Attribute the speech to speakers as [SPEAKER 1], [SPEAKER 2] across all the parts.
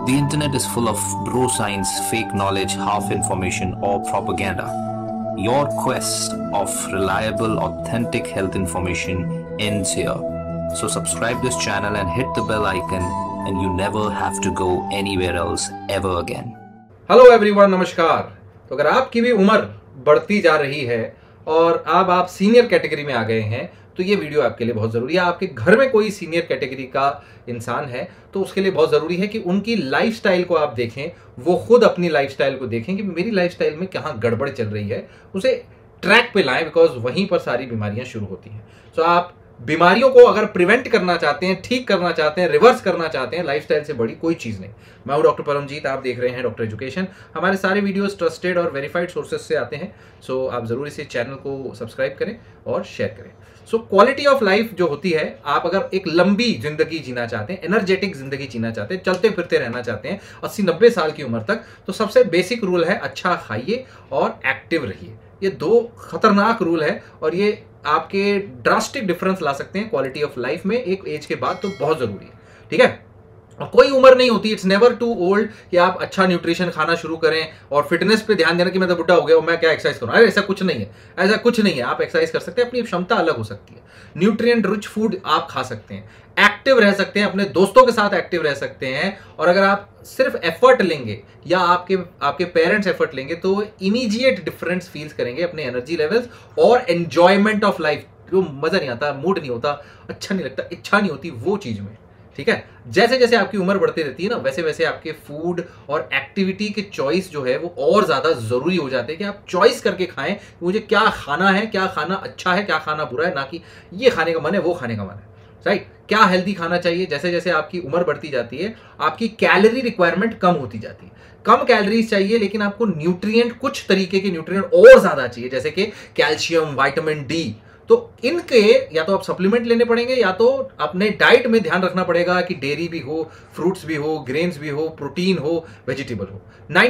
[SPEAKER 1] The internet is full of bro science, fake knowledge, half information, or propaganda. Your quest of reliable, authentic health information ends here. So subscribe this channel and hit the bell icon, and you never have to go anywhere else ever again.
[SPEAKER 2] Hello everyone, नमस्कार। तो अगर आपकी भी उम्र बढ़ती जा रही है और अब आप सीनियर कैटेगरी में आ गए हैं तो ये वीडियो आपके लिए बहुत ज़रूरी है। आपके घर में कोई सीनियर कैटेगरी का इंसान है तो उसके लिए बहुत ज़रूरी है कि उनकी लाइफस्टाइल को आप देखें, वो खुद अपनी लाइफस्टाइल को देखें कि मेरी लाइफस्टाइल में कहाँ गड़बड़ चल रही है, उसे ट्रैक पे लाएं, बिकॉज वहीं पर सारी बीमारियां शुरू होती हैं। सो आप बीमारियों को अगर प्रिवेंट करना चाहते हैं, ठीक करना चाहते हैं, रिवर्स करना चाहते हैं, लाइफस्टाइल से बड़ी कोई चीज़ नहीं। मैं हूं डॉक्टर परमजीत, आप देख रहे हैं डॉक्टर एजुकेशन। हमारे सारे वीडियोस ट्रस्टेड और वेरीफाइड सोर्सेज से आते हैं। सो आप ज़रूर इसे चैनल को सब्सक्राइब करें और शेयर करें। सो क्वालिटी ऑफ लाइफ जो होती है, आप अगर एक लंबी जिंदगी जीना चाहते हैं, एनर्जेटिक जिंदगी जीना चाहते हैं, चलते फिरते रहना चाहते हैं 80-90 साल की उम्र तक, तो सबसे बेसिक रूल है अच्छा खाइए और एक्टिव रहिए। ये दो खतरनाक रूल है और ये आपके ड्रास्टिक डिफरेंस ला सकते हैं क्वालिटी ऑफ लाइफ में एक एज के बाद, तो बहुत जरूरी है। ठीक है, और कोई उम्र नहीं होती, इट्स नेवर टू ओल्ड कि आप अच्छा न्यूट्रिशन खाना शुरू करें और फिटनेस पे ध्यान देना कि मैं तो बुढ़ा हो गया हूं, मैं क्या एक्सरसाइज करूं। अरे ऐसा कुछ नहीं है, ऐसा कुछ नहीं है। आप एक्सरसाइज कर सकते हैं, अपनी क्षमता अलग हो सकती है। न्यूट्रिएंट रिच फूड आप खा सकते हैं, एक्टिव रह सकते हैं, अपने दोस्तों के साथ एक्टिव रह सकते हैं। और अगर आप सिर्फ एफर्ट लेंगे या आपके पेरेंट्स एफर्ट लेंगे तो इमीडिएट डिफरेंस फील करेंगे अपने एनर्जी लेवल्स और एंजॉयमेंट ऑफ लाइफ। जो मजा नहीं आता, मूड नहीं होता, अच्छा नहीं लगता, इच्छा नहीं होती वो चीज में। ठीक है, जैसे जैसे आपकी उम्र बढ़ती रहती है ना, वैसे वैसे आपके फूड और एक्टिविटी के चॉइस जो है वो और ज्यादा जरूरी हो जाते हैं कि आप चॉइस करके खाएं कि मुझे क्या खाना है, क्या खाना अच्छा है, क्या खाना बुरा है, ना कि ये खाने का मन है वो खाने का मन है। राइट, क्या हेल्दी खाना चाहिए। जैसे जैसे आपकी उम्र बढ़ती जाती है आपकी कैलोरी रिक्वायरमेंट कम होती जाती है। कम कैलोरीज चाहिए, लेकिन आपको न्यूट्रिएंट, कुछ तरीके के न्यूट्रिएंट और ज्यादा चाहिए, जैसे कि कैल्शियम, विटामिन डी। तो इनके या तो आप सप्लीमेंट लेने पड़ेंगे या तो अपने डाइट में ध्यान रखना पड़ेगा कि डेयरी भी हो, फ्रूट्स भी हो, ग्रेन्स भी हो, प्रोटीन हो, वेजिटेबल हो।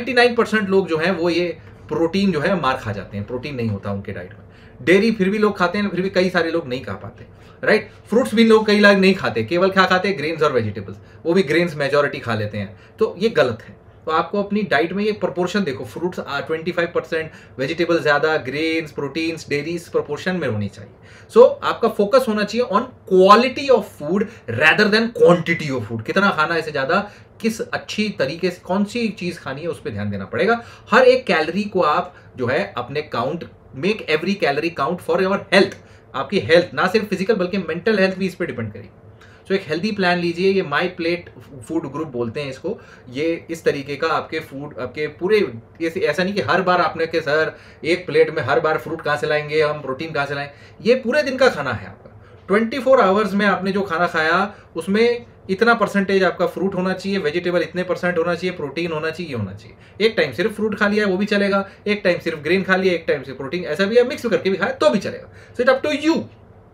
[SPEAKER 2] 99% लोग जो हैं वो ये प्रोटीन जो है मार खा जाते हैं, प्रोटीन नहीं होता उनके डाइट में। डेयरी फिर भी लोग खाते हैं, फिर भी कई सारे लोग नहीं खा पाते। राइट, फ्रूट्स भी लोग कई लोग नहीं खाते, केवल क्या खाते हैं, ग्रेन्स और वेजिटेबल्स, वो भी ग्रेन्स मेजॉरिटी खा लेते हैं। तो ये गलत है। तो आपको अपनी डाइट में ये प्रोपोर्शन देखो, फ्रूट्स 25%, वेजिटेबल ज्यादा, ग्रेन्स, प्रोटीन्स, डेयरीज प्रोपोर्शन में होनी चाहिए। सो आपका फोकस होना चाहिए on quality of food rather than quantity of food. कितना खाना है, इससे ज्यादा किस अच्छी तरीके से कौन सी चीज खानी है उस पर ध्यान देना पड़ेगा। हर एक कैलोरी को आप जो है अपने count, make every calorie count for your health. आपकी हेल्थ ना सिर्फ फिजिकल बल्कि मेंटल हेल्थ भी इस पर डिपेंड करेगी। तो एक हेल्दी प्लान लीजिए, ये माई प्लेट फूड ग्रुप बोलते हैं इसको। ये इस तरीके का आपके फूड, आपके पूरे, ऐसा नहीं कि हर बार आपने के सर एक प्लेट में हर बार फ्रूट कहाँ से लाएंगे, हम प्रोटीन कहाँ से लाएं। ये पूरे दिन का खाना है आपका। 24 आवर्स में आपने जो खाना खाया उसमें इतना परसेंटेज आपका फ्रूट होना चाहिए, वेजिटेबल इतने % होना चाहिए, प्रोटीन होना चाहिए, होना चाहिए। एक टाइम सिर्फ फ्रूट खा लिया वो भी चलेगा, एक टाइम सिर्फ ग्रेन खा लिया, एक टाइम सिर्फ प्रोटीन, ऐसा भी है, मिक्स करके भी खाया तो भी चलेगा। So it up to you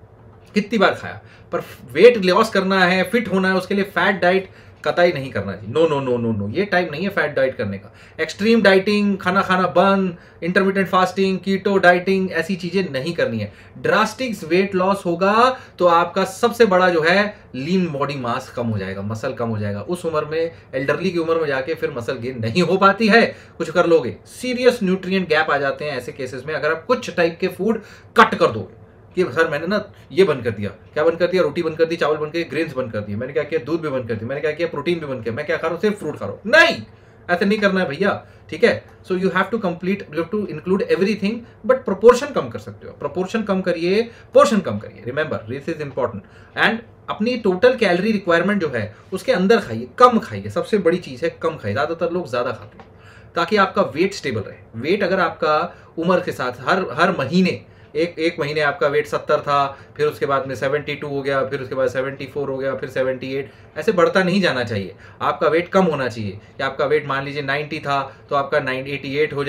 [SPEAKER 2] कितनी बार खाया। पर वेट लॉस करना है, फिट होना है, उसके लिए फैट डाइट कतई नहीं करना चाहिए। No no no no no, ये टाइम नहीं है फैट डाइट करने का। एक्सट्रीम डाइटिंग, खाना खाना बंद, इंटरमिटेंट फास्टिंग, कीटो डाइटिंग, ऐसी चीजें नहीं करनी है। ड्रास्टिक वेट लॉस होगा तो आपका सबसे बड़ा जो है लीन बॉडी मास कम हो जाएगा, मसल कम हो जाएगा। उस उम्र में, एल्डरली की उम्र में जाके फिर मसल गेन नहीं हो पाती है। कुछ कर लोगे, सीरियस न्यूट्रिएंट गैप आ जाते हैं ऐसे केसेस में अगर आप कुछ टाइप के फूड कट कर दोगे कि सर मैंने ना ये बंद कर दिया, क्या बंद कर दिया, रोटी बंद कर दी, चावल बंद कर दिया, ग्रेन्स बंद कर दिए, मैंने क्या किया, दूध भी बंद कर दिया, मैंने क्या किया, प्रोटीन भी बंद किया, मैं क्या खा रहा हूँ, सिर्फ फ्रूट खा रहा हूँ। नहीं, ऐसे नहीं करना है भैया। ठीक है, so you have to complete, you have to include everything, but proportion कम कर सकते हो। प्रोपोर्शन कम करिए, पोर्शन कम करिए। Remember, this is important. And अपनी टोटल कैलोरी रिक्वायरमेंट जो है उसके अंदर खाइए, कम खाइए। सबसे बड़ी चीज है कम खाइए। ज्यादातर लोग ज्यादा खाते हैं ताकि आपका वेट स्टेबल रहे। वेट अगर आपका उम्र के साथ हर महीने एक महीने आपका वेट 70 था, फिर उसके बाद में 72 हो गया, फिर उसके बाद 74 हो गया, फिर 78, ऐसे बढ़ता नहीं जाना चाहिए। आपका वेट कम होना चाहिए कि आपका वेट मान लीजिए 90 था तो आपका 88 हो जाए,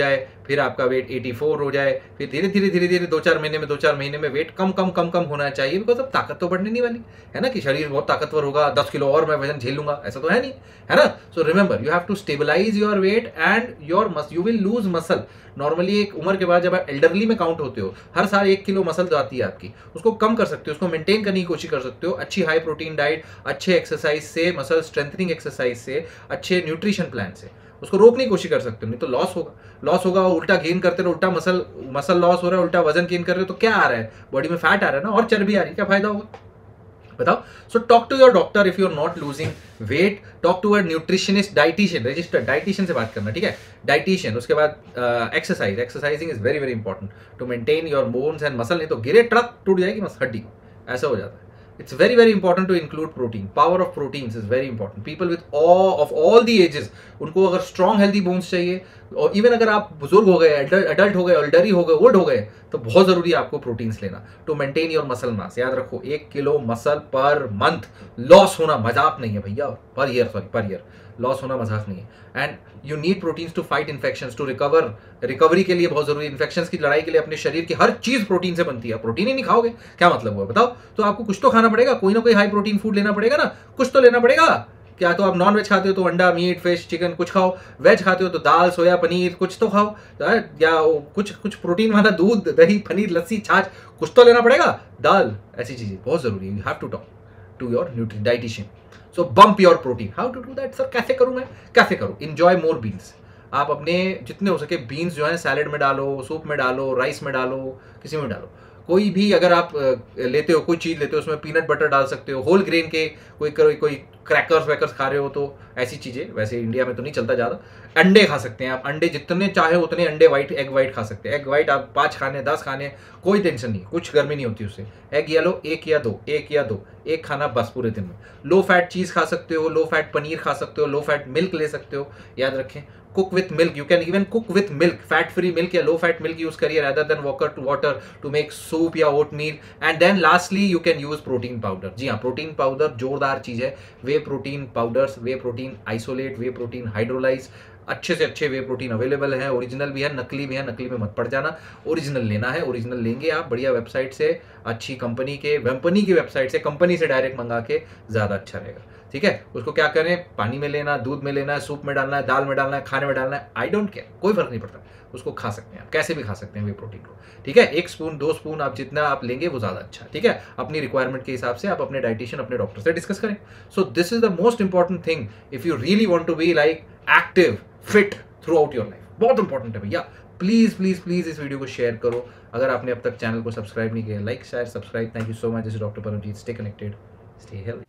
[SPEAKER 2] फिर आपका वेट 84 हो जाए, फिर धीरे धीरे 2-4 महीने में वेट कम होना चाहिए, बिकॉज अब ताकत तो बढ़ने नहीं वाली है ना, कि शरीर बहुत ताकतवर होगा, 10 किलो और मैं वजन झेल लूंगा, ऐसा तो है नहीं, है ना। So remember, you have to stabilize your weight and you will lose muscle. Normally एक उम्र के बाद जब आप एल्डरली में काउंट होते हो, हर साल 1 किलो मसल जो आती है आपकी, उसको कम कर सकते हो, उसको मेंटेन करने की कोशिश कर सकते हो अच्छी हाई प्रोटीन डाइट, अच्छे एक्सरसाइज से, मसल स्ट्रेंथनिंग एक्सरसाइज से, अच्छे न्यूट्रिशन प्लान से उसको रोकने की कोशिश कर सकते हो। नहीं तो लॉस होगा, उल्टा गेन करते रहो, उल्टा मसल लॉस हो रहा है, उल्टा वजन गेन कर रहे हो, तो क्या आ रहा है बॉडी में? फैट आ रहा है ना, और चर्बी आ रही है, क्या फायदा होगा बताओ। So talk to your doctor if you are not losing weight, talk to a nutritionist, dietitian, registered dietitian से बात करना, ठीक है, डाइटिशियन। उसके बाद exercising is very important to maintain your bones and muscle, नहीं तो गिरे ट्रक टूट जाएगी हड्डी, ऐसा हो जाता है। It's very important to include protein. Power of proteins is very important. People with all the ages, उनको अगर strong healthy bones चाहिए, और इवन अगर आप बुजुर्ग हो गए, अडल्ट हो गए, एल्डरी हो गए, ओल्ड हो गए, तो बहुत जरूरी है आपको प्रोटीन्स लेना to maintain your muscle mass. याद रखो, 1 kilo muscle per month loss होना मजाक नहीं है भैया, पर ईयर लॉस होना मजाक नहीं है। And you need proteins to fight infections, to recovery के लिए बहुत जरूरी, इन्फेक्शंस की लड़ाई के लिए अपने शरीर की हर चीज प्रोटीन से बनती है। प्रोटीन ही नहीं खाओगे क्या मतलब हुआ बताओ? तो आपको कुछ तो खाना पड़ेगा, कोई ना कोई हाई प्रोटीन फूड लेना पड़ेगा ना, कुछ तो लेना पड़ेगा। क्या तो आप नॉन वेज खाते हो तो अंडा, मीट, फिश, चिकन कुछ खाओ, वेज खाते हो तो दाल, सोया, पनीर कुछ तो खाओ, या कुछ प्रोटीन वाला दूध, दही, पनीर, लस्सी, छाछ कुछ तो लेना पड़ेगा, दाल, ऐसी चीजें बहुत जरूरी है। You have to talk to your dietitian. So bump your protein. How to do that sir? कैसे करूं मैं? कैसे करूं? Enjoy more beans. आप अपने जितने हो सके बीन्स जो है सैलेड में डालो, सूप में डालो, राइस में डालो, किसी में डालो। कोई भी अगर आप लेते हो, कोई चीज लेते हो, उसमें पीनट बटर डाल सकते हो, होल ग्रेन के कोई क्रैकर्स वैकर्स खा रहे हो तो ऐसी चीजें, वैसे इंडिया में तो नहीं चलता ज्यादा। अंडे खा सकते हैं आप, अंडे जितने चाहे उतने अंडे एग वाइट खा सकते हैं। एग वाइट आप 5 खाने, 10 खाने, कोई टेंशन नहीं, कुछ गर्मी नहीं होती उससे। एग येलो 1 या 2, एक खाना बस पूरे दिन में। लो फैट चीज खा सकते हो, लो फैट पनीर खा सकते हो, लो फैट मिल्क ले सकते हो। याद रखें, cook with milk. You can even cook with milk, fat free milk या low fat milk use करिए rather than water to make soup या oatmeal. And then lastly you can use protein powder. जी हाँ, protein powder जोरदार चीज है। Whey protein powders, whey protein isolate, whey protein hydrolyze, अच्छे से अच्छे वे प्रोटीन अवेलेबल है। ओरिजिनल भी है, नकली भी है, नकली में मत पड़ जाना, ओरिजिनल लेना है। ओरिजिनल लेंगे आप बढ़िया वेबसाइट से, अच्छी कंपनी के, वेम्पनी की वेबसाइट से, कंपनी से डायरेक्ट मंगा के ज़्यादा अच्छा रहेगा। ठीक है, उसको क्या करें, पानी में लेना, दूध में लेना है, सूप में डालना है, दाल में डालना है, खाने में डालना है, आई डोंट केयर, कोई फर्क नहीं पड़ता। उसको खा सकते हैं आप, कैसे भी खा सकते हैं वे प्रोटीन को। ठीक है, 1 स्पून 2 स्पून आप जितना आप लेंगे वो ज़्यादा अच्छा। ठीक है, अपनी रिक्वायरमेंट के हिसाब से आप अपने डाइटिशियन, अपने डॉक्टर से डिस्कस करें। So this is the most important thing if you really want to be like active, fit through your life. बहुत इंपॉर्टेंट है भैया। प्लीज प्लीज प्लीज इस वीडियो को शेयर करो। अगर आपने अब तक चैनल को सब्सक्राइब नहीं किया, like share subscribe. Thank you so much. This is doctor Paramjeet. Stay connected, stay healthy.